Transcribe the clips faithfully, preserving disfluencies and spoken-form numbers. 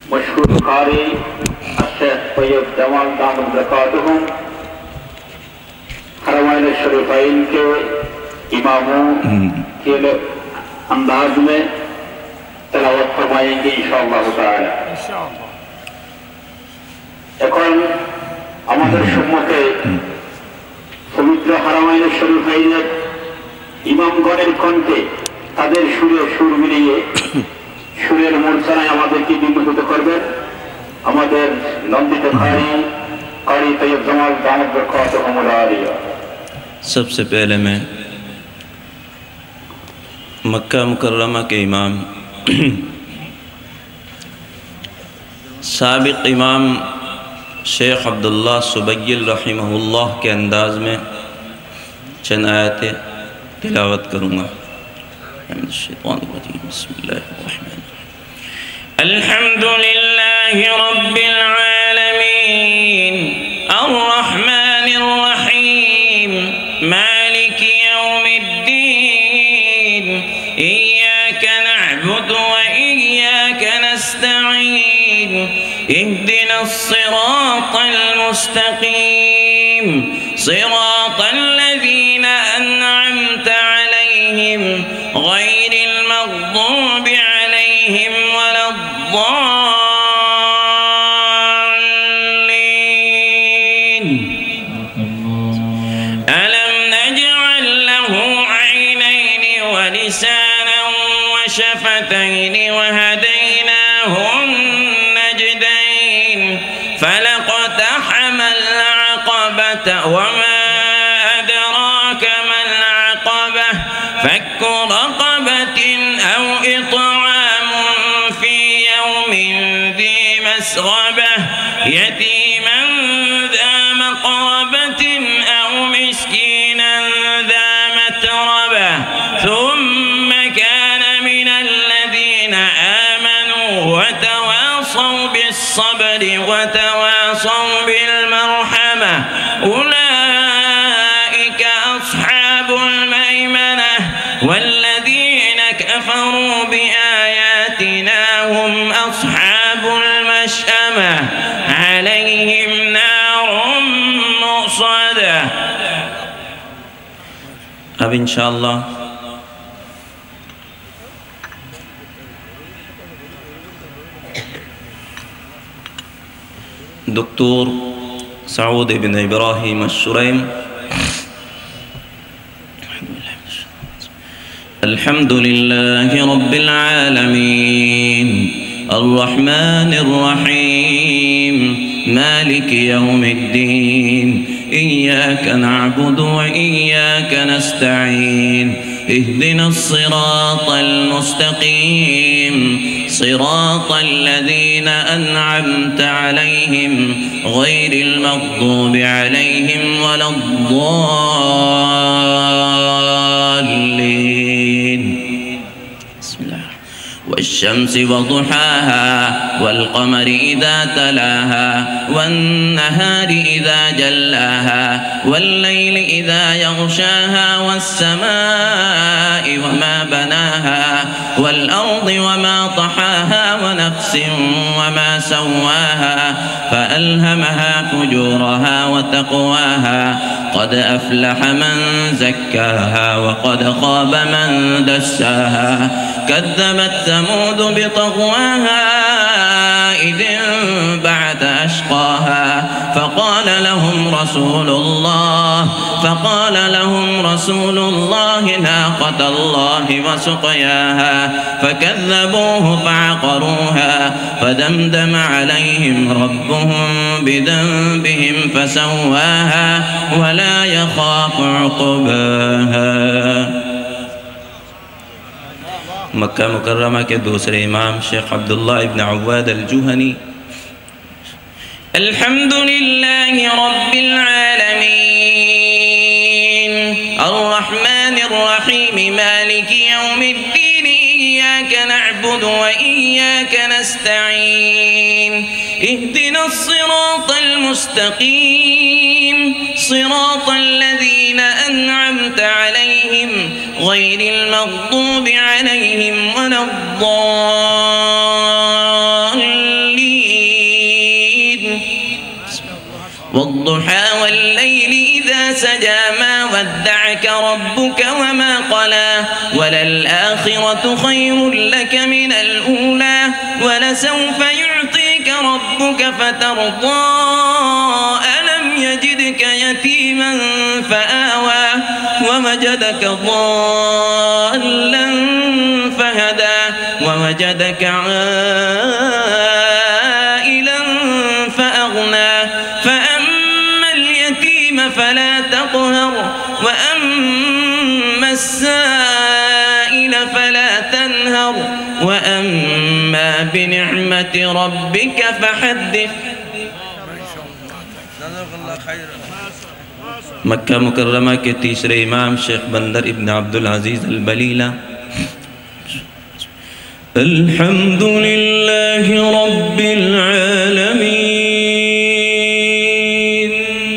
مشهور قاری الشیخ طیب جمال دامت برکاتہم حرمین الشریفین کے اماموں کے انداز میں تلاوت فرمائیں گے انشاءاللہ تعالی এখন আমাদের সম্মুখে পবিত্র হারামাইন শরীফাইনের ইমামগণের কণ্ঠে তাদের সুরে সুর মিলিয়ে সুরের মূর্ছনায় আমাদেরকে বিমোহিত করবেন আমাদের নন্দিত কারি কারি তৈয়ব জামাল দামত বরকাতুহুল আলিয়া। सबसे पहले मैं मक्का मुकर्रमा के इमाम साबिक इमाम शेख अब्दुल्ला सुबैल रहिमहुल्लाह के अंदाज में चंद आयतें तिलावत करूँगा। अल्हम्दुलिल्लाहि रब्बिल आलमीन अर्रहमानिर रहीम मालिकि यौमिद्दीन इय्याका नअबुदु व इय्याका नस्तईन इहदिनस सिरातल मुस्तकीम सिरातल लज़ीना अन्अमता अलैहिम गैरिल मग़दूबि अलैहिम वलद्दाल्लीन। अलम नजअल लहू ऐनैनि व लिसानन व शफ़तैन व हदैनाहुन नजदैन फलक़तहमल अक़बत वमा अदराक मल अक़बह फक्कु रक़बतिन औ इत्'आमुन फ़ी यौमिन ज़ी मस्ग़बह यतीमन ज़ा मक़रबतिन औ मिस्कीनन ज़ा मत्रबह ثم كان من الذين آمنوا وتواصوا بالصبر وتواصوا بالمرحمة أولئك أصحاب الميمنة والذين كفروا بآياتنا هم أصحاب المشأمة عليهم نار مؤصدة। अब इंशाअल्लाह دكتور سعود بن إبراهيم الشريم الحمد لله رب العالمين الرحمن الرحيم مالك يوم الدين إياك نعبد وإياك نستعين اهدنا الصراط المستقيم صراط الذين أنعمت عليهم غير المغضوب عليهم ولا الضالين. بسم الله. والشمس وضحاها والقمر إذا تلاها والنهار إذا جلاها والليل إذا يغشاها والسماء وما بناها والأرض وما طحاها ونفس وما سواها فألهمها فجورها وتقواها قد أفلح من زكاها وقد خاب من دساها كذبت ثمود بطغواها إذ انبعث أشقاها فقال لهم رسول الله فقال لهم رسول الله ناقة الله وسقياها فكذبوه فعقروها فدمدم عليهم ربهم بذنبهم فسواها ولا يخاف عقباها। मक्का मुकर्रमा के दूसरे इमाम शेख अब्दुल्ला इब्न अव्वाद अल-जुहनी अल्हम्दुलिल्लाहि रब्बिल आलमीन अर्रहमानिर रहीम मालिकि यौमिद्दीन इय्याका नअबुदु व इय्याका नस्तईन इहदिनस सिरातल मुस्तकीम सिरातल लज़ीना أنعمت عليهم غير المغضوب عليهم ولا الضالين والضحى والليل إذا سجى ما ودعك ربك وما قلى وللآخرة خير لك من الأولى ولسوف يعطيك ربك فترضى ألم يجدك يتيما فآوى ووجدك ضالا فهدى ووجدك عائلا فأغنى فأما اليتيم فلا تقهر وأما السائل فلا تنهر وأما بنعمة ربك فحدث. मक्का मुकर्रमा के तीसरे इमाम शेख बंदर इब्न अब्दुल अजीज अल बलीला। अल्हम्दुलिल्लाहि रब्बिल आलमीन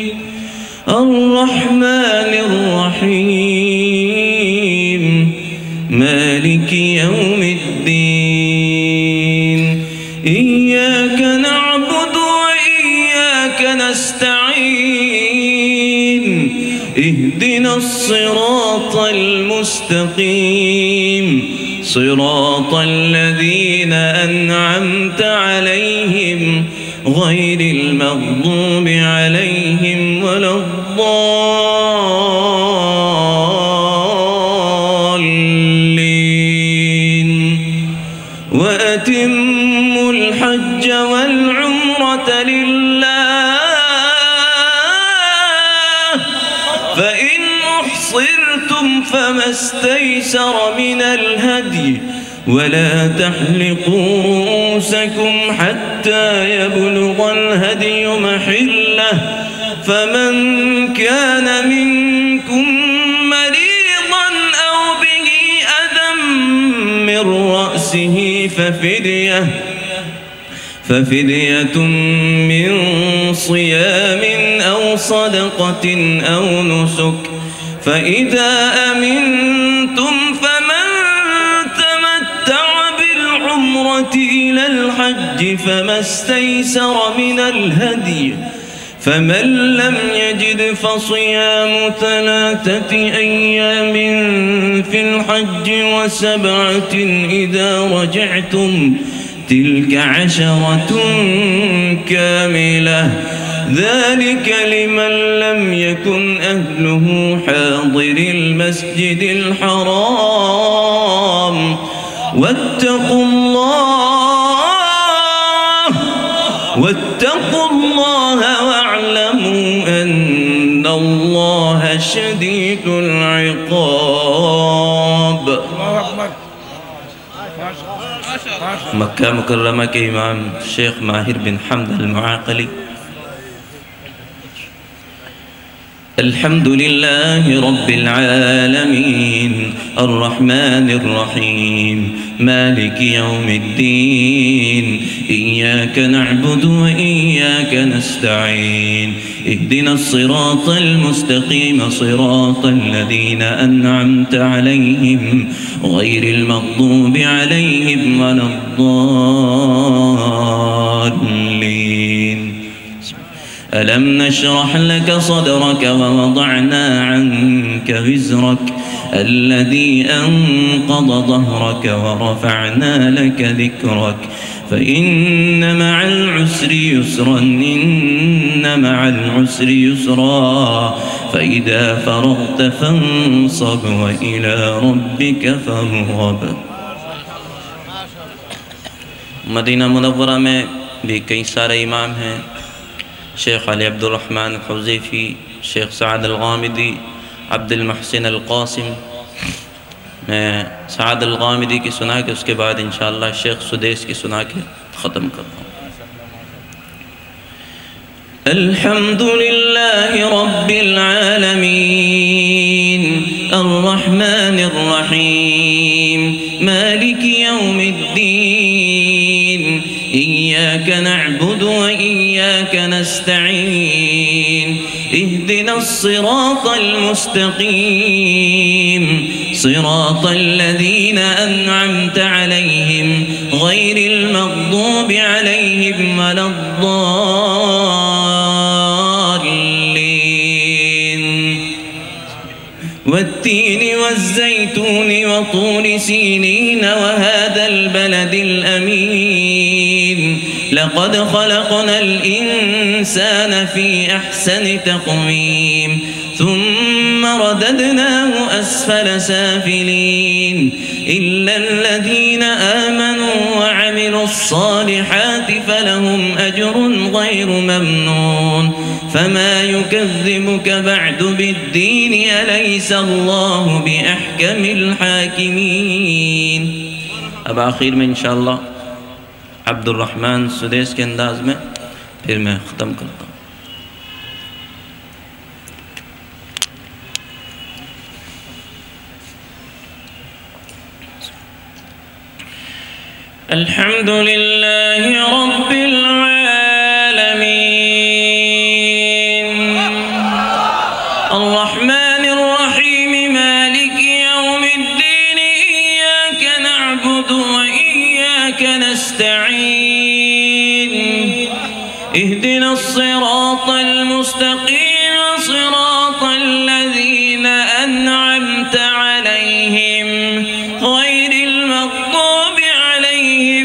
अर्रहमानिर रहीम मालिकी यौमिद्दीन इय्याका नअबुदु व इय्याका नस्तईन اهدنا الصراط المستقيم صراط الذين أنعمت عليهم غير المغضوب عليهم ولا الضالين وأتموا الحج والعمرة لله فإن أحصرتم فما استيسر من الهدي ولا تحلقوا رؤوسكم حتى يبلغ الهدي محله فمن كان منكم مريضا أو به أذى من رأسه ففدية ففدية من صيام أو صدقة أو نسك فإذا أمنتم فمن تمتع بالعمرة إلى الحج فما استيسر من الهدي فمن لم يجد فصيام ثلاثة أيام في الحج وسبعة إذا رجعتم تلك عشرة كاملة ذلك لمن لم يكن أهله حاضر المسجد الحرام واتقوا الله واتقوا الله واعلموا أن الله شديد العقاب. मक्का मुकर्रमा के इमाम शेख माहिर बिन हमद अल-मुआक़ली। अल्हम्दुलिल्लाहि रब्बिल आलमीन अर्रहमानिर रहीम मालिकी यौमिद्दीन इय्याका नअबुदु व इय्याका नस्तईन इहदिना सिरातल मुस्तक़ीम सिरातल लज़ीना अनअमत अलैहिम गैरिल मग़दूबि अलैहिम वलद्दाल्लीन। ألم نشرح لك صدرك ووضعنا عنك وزرك الذي أنقض ظهرك ورفعنا لك ذكرك فإن مع العسر يسرا إن مع العسر يسرا فإذا فرغت فانصب وإلى ربك فارغب। मदीना मुनव्वरा में भी कई सारे इमाम हैं। शेख अली अब्दुल रहमान हुज़ैफ़ी, शेख साद अल-गामिदी, अब्दुल मुहसिन अल-क़ासिम। मैं साद अल-गामिदी की सुना के उसके बाद इंशाअल्लाह शेख सुदेस की सुना के ख़त्म करता हूँ। अल्हम्दुलिल्लाहि रब्बिल आलमीन अर्रहमानिर रहीम मालिकी यौमिद्दीन इय्याका नअबुदु व इय्याका नस्तईन इहदिना सिरातल मुस्तक़ीम सिरातल लज़ीना अनअमत अलैहिम गैरिल मग़दूबि अलैहिम वलद्दाल्लीन। والتين والزيتون وطور سينين وهذا البلد الأمين لقد خلقنا الإنسان في أحسن تقويم ثم رددناه أسفل سافلين إلا الذين آمنوا وعملوا الصالحات فلهم أجر غير ممنون فما يكذبك بعد بالدين أليس الله بأحكم الحاكمين. अब आखिर में इंशाअल्लाह अब्दुर्रहमान सुदेश के अंदाज में फिर मैं ख़त्म करता हूँ। अल्हम्दुलिल्लाह रब्बिल आलमीन अर्रहमानिर रहीम मालिकि यौमिद्दीन इय्याका नअबुदु व इय्याका नस्तईन इहदिनस सिरातल मुस्तक़ीम सिरातल लज़ीना अनअमता अलैहिम गैरिल मग़्दूबि अलैहिम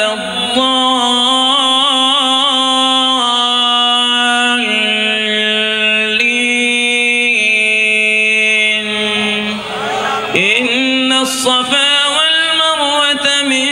वलद्दाल्लीन इन्नस सफ़ा वल मरवत मिन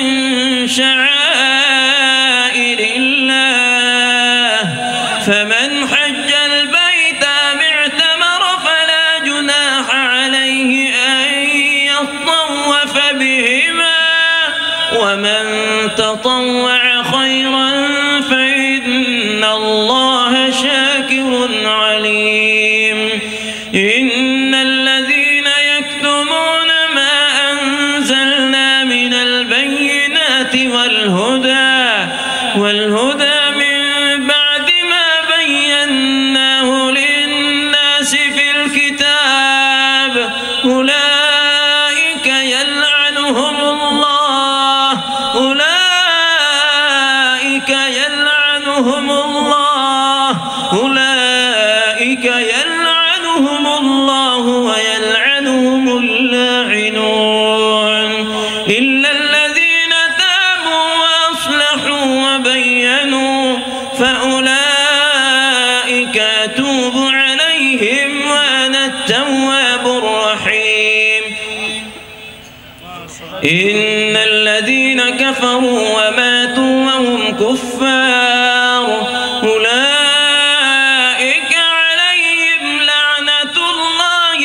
शआइरिल्लाह फमन हज्जल बैत अव इअ्तमर फला जुनाह अलैहि अन यत्तवफ़ बिहिमा वमन ततव्वअ खैरन फइन्नल्लाह शाकिरुन अलीम इन्नल्लज़ीन यक्तुमून मा अंज़लना मिनल बय्यिनाति वल हुदा वल हुदा मिन बअदि मा बय्यन्नाहु लिन्नासि फिल किताब उलाइक यलअनुहुमुल्लाह उलाइक यलअनुहुमुल्लाह उलाइक यलअनुहुमुल्लाह व यलअनुहुमुल लाइनून इल्ला الذين تابوا وأصلحوا وبينوا فأولئك أتوب عليهم وأنا التواب الرحيم إن الذين كفروا وماتوا وهم كفار أولئك عليهم لعنة الله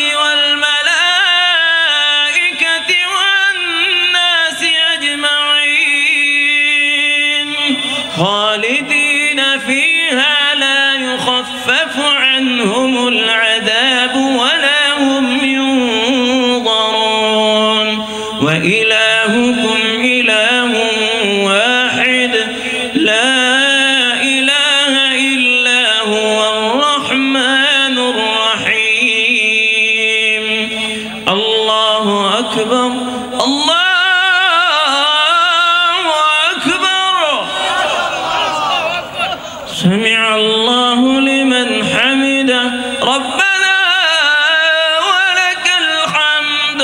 والملائكة والناس أجمعين خالدين فيها لا يخفف عنهم العذاب ولا هم ينظرون وإلهكم إله واحد لا إله إلا هو الرحمن الرحيم الله أكبر الله أكبر سمع الله لمن حمده ربنا ولك الحمد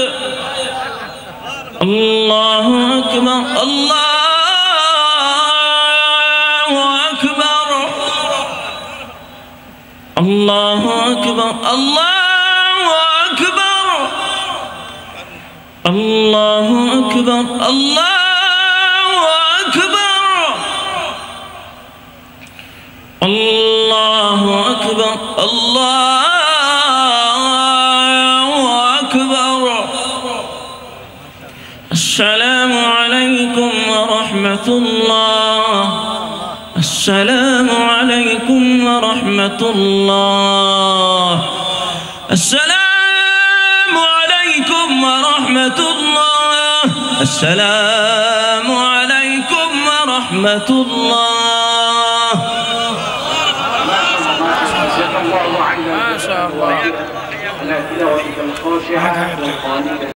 الله أكبر الله أكبر الله أكبر الله أكبر الله أكبر الله أكبر الله أكبر الله أكبر السلام عليكم ورحمة الله السلام عليكم ورحمة الله السلام عليكم ورحمة الله السلام عليكم ورحمة الله ما شاء الله.